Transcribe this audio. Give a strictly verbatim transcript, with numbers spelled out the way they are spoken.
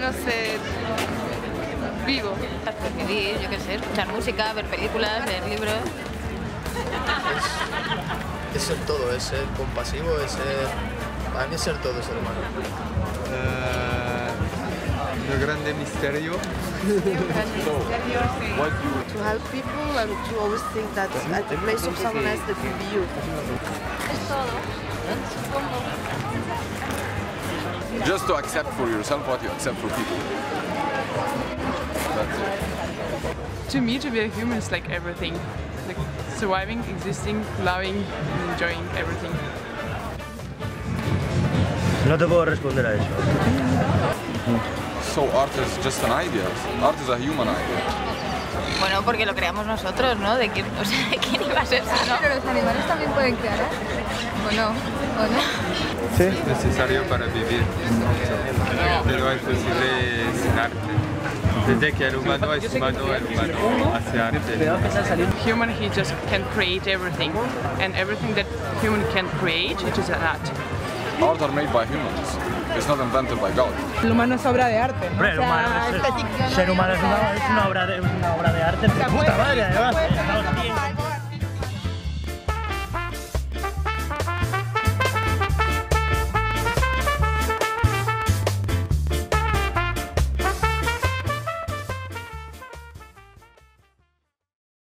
no sé, vivo. Vivir, yo qué sé, escuchar música, ver películas, leer libros. Es, es ser todo, es ser compasivo, es ser... Para mí es ser todo ser humano. Uh, el grande misterio. To help people and to always think that at the place of someone else that will be you. Es todo. Just to accept for yourself what you accept for people. That's it. To me, to be a human is like everything. Like surviving, existing, loving, and enjoying everything. No te puedo responder a eso. So art is just an idea. Art is a human idea. Bueno, porque lo creamos nosotros, ¿no? ¿De quién, o sea, ¿de quién iba a ser eso, no? Pero los animales también pueden crear, ¿eh? ¿O no? ¿O no? Sí. Es necesario para vivir, pero es posible sin arte. Desde que el humano es humano, el humano hace arte. Human, he just can create everything, and everything that human can create, it is an art. Art are made by humans. It's not invented by God. El humano es obra de arte, ¿no? Hombre, el humano es, ser humano es una, es una obra de, una obra de arte de puta madre, además.